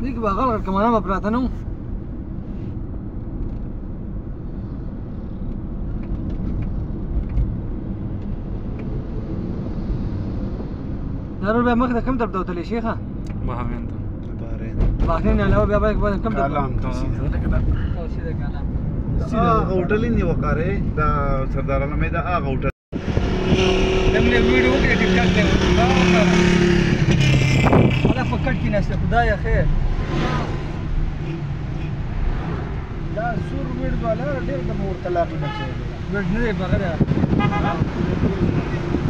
دې کې به هغه کمانه به پراته نه وو ضرور بیا مخ ته کوم طرف ته وتلی شیخه بحرین ته بحرین علاوه بیا باید کوم طرف کالام ته سیده کالام سیده هوټل یې وکاره دا سردار عالم دا هغه هوټل دمه ویډیو کې ټیک ټاک دی ولا فکر کې نشته خدای خیر دا سور ویډ والا ډېر د مور طلاق نه چي ویډ نه دی بغیر